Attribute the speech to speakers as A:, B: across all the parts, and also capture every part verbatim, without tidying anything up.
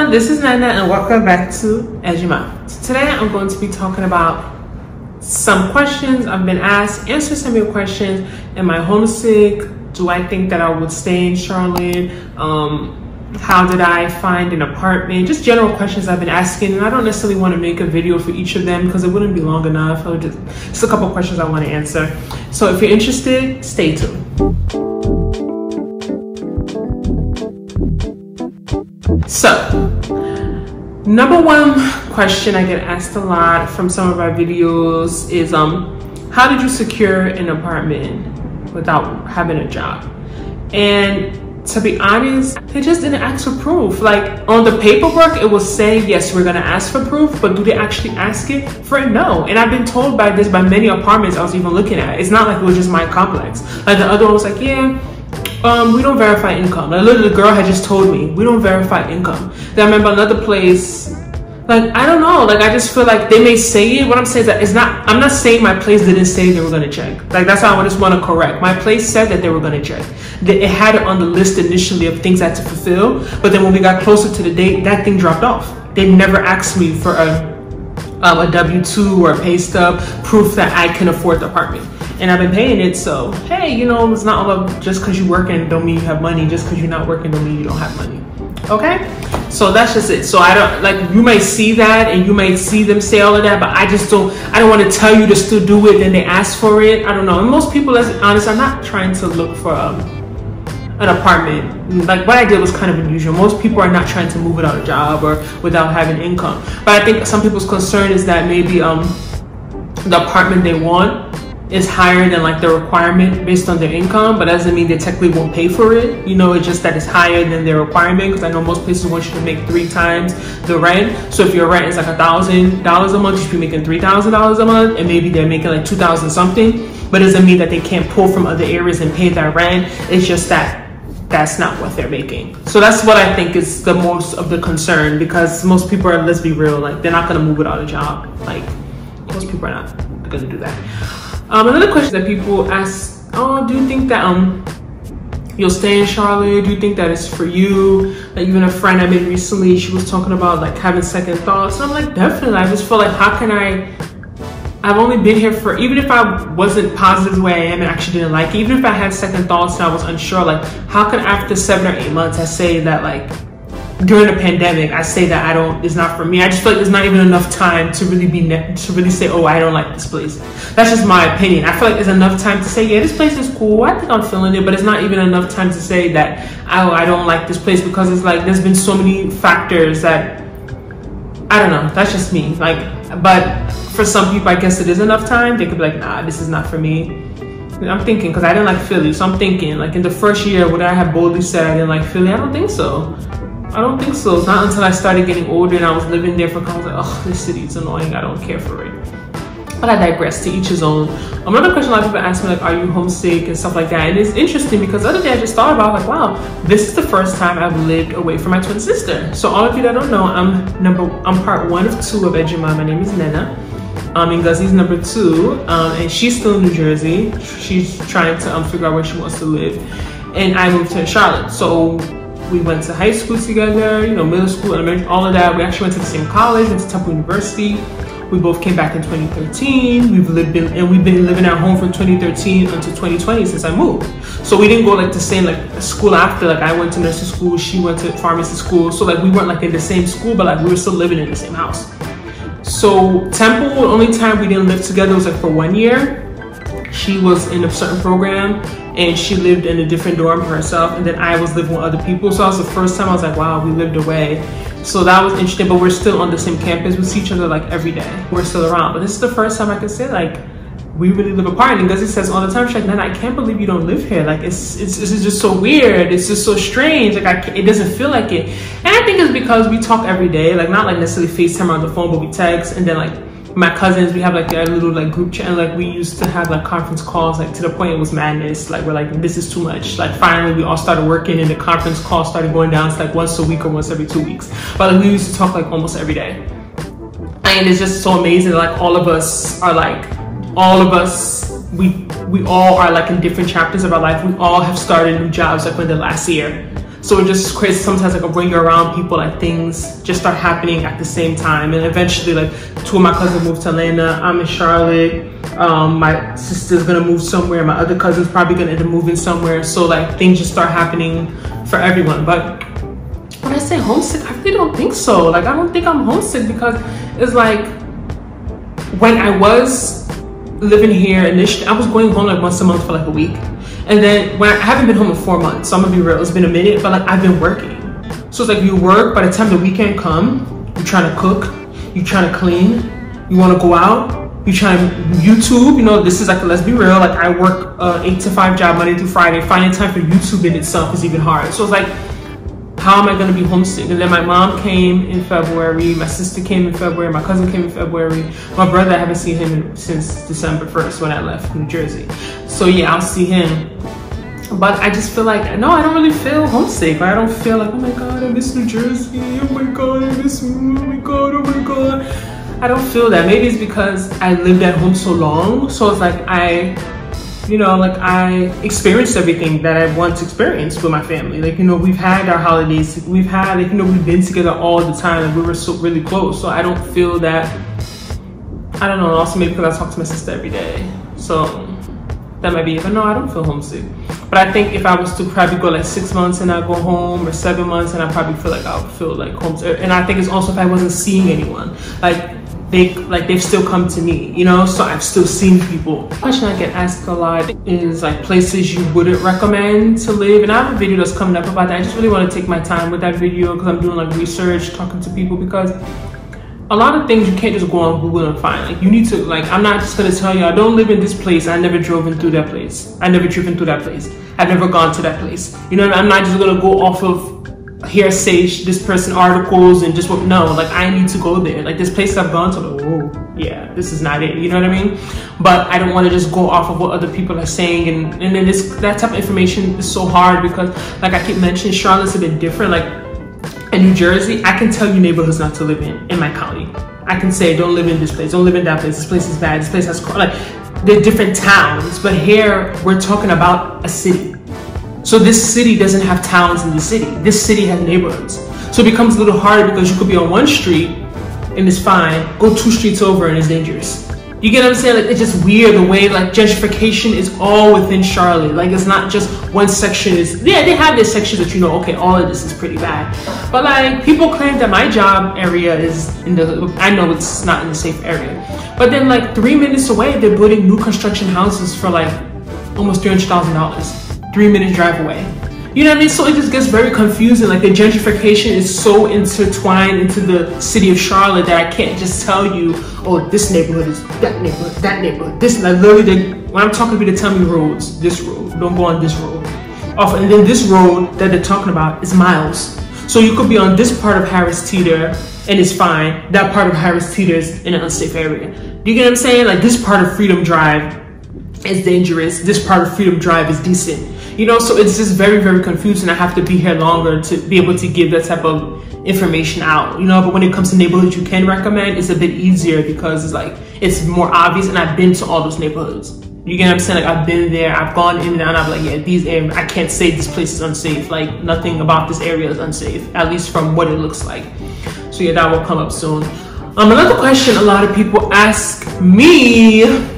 A: everyone, this is Nana and welcome back to Ejima. Today I'm going to be talking about some questions I've been asked, answer some of your questions. Am I homesick? Do I think that I would stay in Charlotte? Um, how did I find an apartment? Just general questions I've been asking, and I don't necessarily want to make a video for each of them because it wouldn't be long enough. I would just, just a couple questions I want to answer. So if you're interested, stay tuned. So, number one question I get asked a lot from some of our videos is, um, how did you secure an apartment without having a job? And to be honest, they just didn't ask for proof. Like on the paperwork, it will say, yes, we're gonna ask for proof, but do they actually ask it for it? No. And I've been told by this by many apartments I was even looking at. It's not like it was just my complex. Like the other one was like, yeah, Um, we don't verify income. Like literally the girl had just told me, we don't verify income. Then I remember another place, like, I don't know, like I just feel like they may say it. What I'm saying is that it's not, I'm not saying my place didn't say they were gonna check. Like that's how I just wanna correct. My place said that they were gonna check. It had it on the list initially of things I had to fulfill, but then when we got closer to the date, that thing dropped off. They never asked me for a, um, a W two or a pay stub, proof that I can afford the apartment. And I've been paying it, so hey, you know, it's not all about just because you're working don't mean you have money. Just because you're not working don't mean you don't have money. Okay, so that's just it. So I don't, like, you might see that and you might see them say all of that, but I just don't, I don't want to tell you to still do it, then they ask for it. I don't know. And most people, let's be honest, I'm not trying to look for um, an apartment. Like what I did was kind of unusual. Most people are not trying to move without a job or without having income. But I think some people's concern is that maybe um, the apartment they want is higher than like the requirement based on their income, but that doesn't mean they technically won't pay for it. You know, it's just that it's higher than their requirement, because I know most places want you to make three times the rent. So if your rent is like a thousand dollars a month, you should be making three thousand dollars a month, and maybe they're making like two thousand something, but it doesn't mean that they can't pull from other areas and pay that rent. It's just that that's not what they're making. So that's what I think is the most of the concern, because most people are, let's be real, like they're not gonna move without a job. Like most people are not gonna do that. Um, another question that people ask, oh, do you think that um you'll stay in Charlotte? Do you think that it's for you? Like even a friend I made recently, she was talking about like having second thoughts. And I'm like, definitely. I just feel like, how can I, I've only been here for, even if I wasn't positive the way I am and actually didn't like it, even if I had second thoughts and I was unsure, like how can after seven or eight months I say that, like during the pandemic, I say that I don't, it's not for me. I just feel like there's not even enough time to really be, to really say, oh, I don't like this place. That's just my opinion. I feel like there's enough time to say, yeah, this place is cool. I think I'm feeling it, but it's not even enough time to say that, oh, I don't like this place, because it's like, there's been so many factors that, I don't know, that's just me. Like, but for some people, I guess it is enough time. They could be like, nah, this is not for me. I'm thinking, because I didn't like Philly, so I'm thinking, like in the first year, would I have boldly said I didn't like Philly? I don't think so. I don't think so. It's not until I started getting older and I was living there for a couple, I was like, oh, this city is annoying. I don't care for it. But I digress, to each his own. Another question a lot of people ask me, like, are you homesick and stuff like that? And it's interesting because the other day I just thought about, like, wow, this is the first time I've lived away from my twin sister. So all of you that don't know, I'm number, I'm part one of two of Ejima. My name is Nena. Um, Ngozi's number two, um, and she's still in New Jersey. She's trying to um, figure out where she wants to live. And I moved to Charlotte. So we went to high school together, you know, middle school, elementary, all of that. We actually went to the same college, went to Temple University. We both came back in twenty thirteen. We've lived in, and we've been living at home from twenty thirteen until twenty twenty since I moved. So we didn't go like the same like school after. Like I went to nursing school, she went to pharmacy school. So like we weren't like in the same school, but like we were still living in the same house. So Temple, the only time we didn't live together was like for one year. She was in a certain program and she lived in a different dorm for herself, and then I was living with other people. So that was the first time I was like, wow, we lived away. So that was interesting, but we're still on the same campus. We see each other like every day. We're still around, but this is the first time I can say like we really live apart. And Ngozi says all the time, she's like, Nana, I can't believe you don't live here. Like it's it's, it's just so weird. It's just so strange. Like I can't, it doesn't feel like it. And I think it's because we talk every day, like not like necessarily FaceTime or on the phone, but we text, and then like my cousins, we have like their little like group chat, and like we used to have like conference calls, like to the point it was madness. Like we're like, this is too much. Like finally we all started working and the conference call started going down to like once a week or once every two weeks. But like we used to talk like almost every day. And it's just so amazing. Like all of us are like, all of us, we we all are like in different chapters of our life. We all have started new jobs like within the last year. So it just crazy. Sometimes like when you're around people, like things just start happening at the same time. And eventually like two of my cousins moved to Atlanta. I'm in Charlotte. Um, my sister's gonna move somewhere. My other cousin's probably gonna end up moving somewhere. So like things just start happening for everyone. But when I say homesick, I really don't think so. Like I don't think I'm homesick, because it's like when I was living here initially, I was going home like once a month for like a week. And then when I, I haven't been home in four months, so I'm gonna be real, it's been a minute, but like I've been working. So it's like you work, by the time the weekend come, you're trying to cook, you're trying to clean, you wanna go out, you're trying to YouTube, you know, this is like, let's be real, like I work a eight to five job Monday through Friday, finding time for YouTube in itself is even hard. So it's like, how am I gonna be homesick? And then my mom came in February, my sister came in February, my cousin came in February, my brother, I haven't seen him since December first when I left New Jersey. So yeah, I'll see him. But I just feel like, no, I don't really feel homesick. I don't feel like, oh my God, I miss New Jersey. Oh my God, I miss, oh my God, oh my God. I don't feel that. Maybe it's because I lived at home so long. So it's like I, you know, like I experienced everything that I want to experience with my family. Like, you know, we've had our holidays, we've had, like, you know, we've been together all the time, and we were so really close. So I don't feel that, I don't know, also maybe because I talk to my sister every day. So that might be it, but no, I don't feel homesick. But I think if I was to probably go like six months and I go home, or seven months, and I probably feel like I would feel like homesick. And I think it's also if I wasn't seeing anyone, like, They, like they've still come to me, you know, so I've still seen people. The question I get asked a lot is like places you wouldn't recommend to live, and I have a video that's coming up about that. I just really want to take my time with that video because I'm doing like research, talking to people, because a lot of things you can't just go on Google and find. Like you need to, like, I'm not just gonna tell you I don't live in this place, I never drove in through that place, I never driven through that place, I've never gone to that place, you know. I'm not just gonna go off of hearsay, this person articles and just what, no, like I need to go there. Like this place I've gone to, like, oh yeah, this is not it, you know what I mean? But I don't want to just go off of what other people are saying, and and then this that type of information is so hard because, like I keep mentioning, Charlotte's a bit different. Like in New Jersey, I can tell you neighborhoods not to live in in my county. I can say don't live in this place, don't live in that place, this place is bad, this place has, like, they're different towns. But here we're talking about a city. So this city doesn't have towns in the city. This city has neighborhoods. So it becomes a little harder because you could be on one street and it's fine, go two streets over and it's dangerous. You get what I'm saying? Like it's just weird the way like gentrification is all within Charlotte. Like it's not just one section is, yeah, they have this section that you know, okay, all of this is pretty bad. But like people claim that my job area is in the, I know it's not in the safe area. But then like three minutes away, they're building new construction houses for like almost three hundred thousand dollars. Three minutes drive away. You know what I mean? So it just gets very confusing. Like the gentrification is so intertwined into the city of Charlotte that I can't just tell you, oh, this neighborhood is that neighborhood, that neighborhood, this, like literally, they, when I'm talking to people, they tell me roads, this road, don't go on this road. Off, and then this road that they're talking about is miles. So you could be on this part of Harris Teeter and it's fine. That part of Harris Teeter is in an unsafe area. Do you get what I'm saying? Like this part of Freedom Drive is dangerous. This part of Freedom Drive is decent. You know, so it's just very, very confusing. I have to be here longer to be able to give that type of information out, you know. But when it comes to neighborhoods you can recommend, it's a bit easier because it's like, it's more obvious, and I've been to all those neighborhoods. You get what I'm saying? Like I've been there, I've gone in and out, and I'm like, yeah, these areas, I can't say this place is unsafe. Like nothing about this area is unsafe, at least from what it looks like. So yeah, that will come up soon. Um, another question a lot of people ask me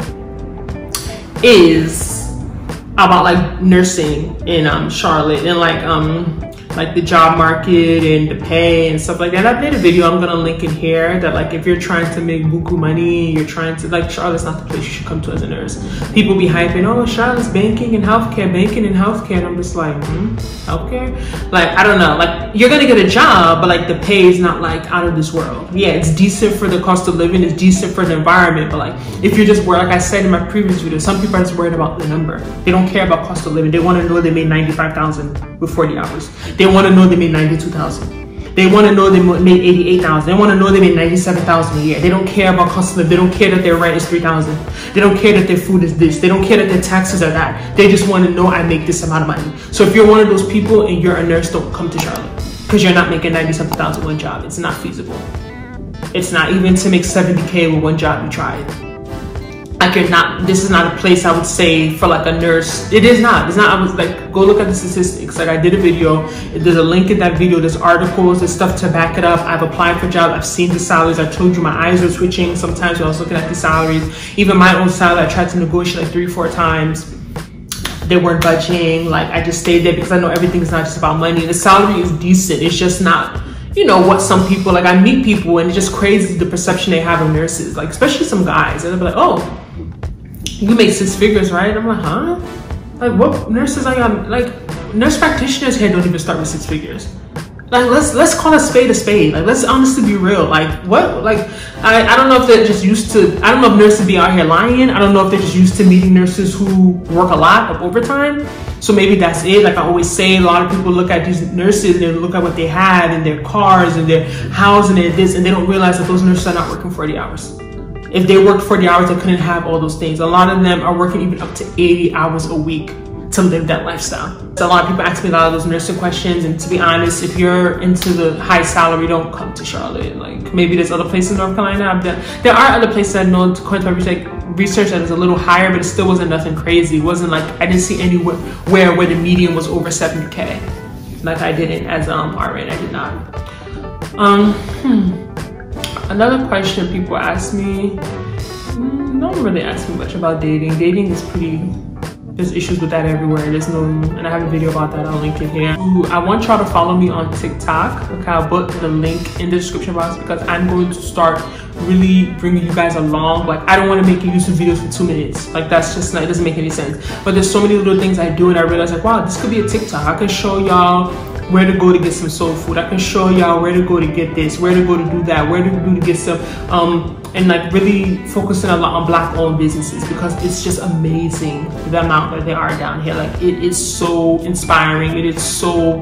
A: is about like nursing in um Charlotte and like um like the job market and the pay and stuff like that. I made a video, I'm gonna link it here, that like if you're trying to make buku money, you're trying to, like, Charlotte's not the place you should come to as a nurse. People be hyping, oh, Charlotte's banking and healthcare, banking and healthcare, and I'm just like, hmm, healthcare? Like, I don't know, like you're gonna get a job, but like the pay is not like out of this world. Yeah, it's decent for the cost of living, it's decent for the environment, but like if you're just worried, like I said in my previous video, some people are just worried about the number. They don't care about cost of living. They want to know they made ninety-five thousand with forty hours. They want to know they made ninety-two thousand. They want to know they made eighty-eight thousand. They want to know they made ninety-seven thousand a year. They don't care about cost of living. They don't care that their rent is three thousand. They don't care that their food is this. They don't care that their taxes are that. They just want to know I make this amount of money. So if you're one of those people and you're a nurse, don't come to Charlotte because you're not making ninety-something thousand one job. It's not feasible. It's not. Even to make seventy K with one job, you tried. like you're not, this is not a place I would say for like a nurse. It is not, it's not, I was like, go look at the statistics. Like I did a video, there's a link in that video, there's articles, there's stuff to back it up. I've applied for jobs, I've seen the salaries. I told you my eyes were twitching sometimes when I was looking at the salaries. Even my own salary, I tried to negotiate like three, four times. They weren't budging. Like I just stayed there because I know everything's not just about money. The salary is decent, it's just not, you know, what some people, like I meet people and it's just crazy the perception they have of nurses, like especially some guys, and they'll be like, oh, you make six figures, right? I'm like, huh? Like what nurses are you, like nurse practitioners here don't even start with six figures. Like let's let's call a spade a spade. Like let's honestly be real. Like what? Like I, I don't know if they're just used to, I don't know if nurses be out here lying. I don't know if they're just used to meeting nurses who work a lot of overtime. So maybe that's it. Like I always say, a lot of people look at these nurses and they look at what they have and their cars and their housing and this, and they don't realize that those nurses are not working forty hours. If they worked forty hours, they couldn't have all those things. A lot of them are working even up to eighty hours a week to live that lifestyle. So a lot of people ask me a lot of those nursing questions, and to be honest, if you're into the high salary, don't come to Charlotte. Like maybe there's other places in North Carolina. There are other places I know, according to my research, that is a little higher, but it still wasn't nothing crazy. It wasn't like, I didn't see anywhere where, where the median was over seventy K. Like I didn't as um R N, I did not. Um, hmm. Another question people ask me, mm, don't really ask me much about dating. Dating is pretty, there's issues with that everywhere. There's no, and I have a video about that, I'll link it here. Ooh, I want y'all to follow me on TikTok. Okay, I'll put the link in the description box because I'm going to start really bringing you guys along. Like I don't want to make YouTube videos for two minutes. Like that's just not, it doesn't make any sense. But there's so many little things I do and I realize like, wow, this could be a TikTok. I can show y'all where to go to get some soul food. I can show y'all where to go to get this, where to go to do that, where to do to get some, um, and like really focusing a lot on black owned businesses because it's just amazing the amount that they are down here. Like it is so inspiring. It is so,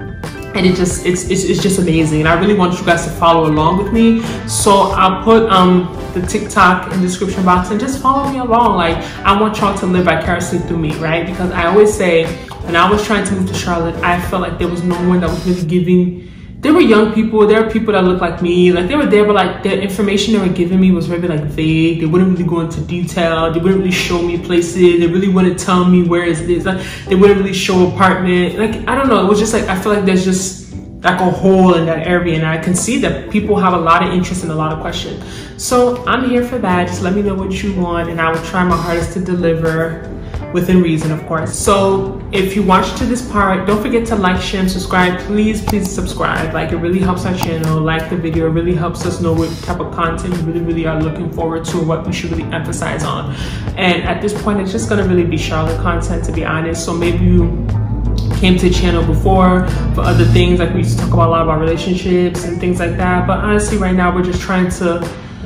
A: and it just, it's, it's, it's just amazing. And I really want you guys to follow along with me. So I'll put um, the TikTok in the description box and just follow me along. Like I want y'all to live vicariously through me, right? Because I always say, when I was trying to move to Charlotte, I felt like there was no one that was really giving. There were young people, there were people that looked like me, like they were there, but like the information they were giving me was very like vague. They wouldn't really go into detail. They wouldn't really show me places. They really wouldn't tell me where is this. Like they wouldn't really show apartment. Like I don't know. It was just like I feel like there's just like a hole in that area, and I can see that people have a lot of interest and a lot of questions. So I'm here for that. Just let me know what you want, and I will try my hardest to deliver. Within reason, of course. So if you watched to this part, don't forget to like, share, and subscribe. Please, please subscribe. Like it really helps our channel. Like the video, it really helps us know what type of content you really, really are looking forward to, what we should really emphasize on. And at this point, it's just gonna really be Charlotte content, to be honest. So maybe you came to the channel before for other things, like we used to talk about a lot about relationships and things like that. But honestly, right now, we're just trying to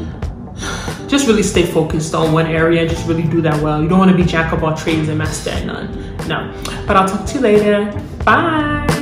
A: just really stay focused on one area and just really do that well. You don't want to be jack of all trades and master at none. No. But I'll talk to you later. Bye.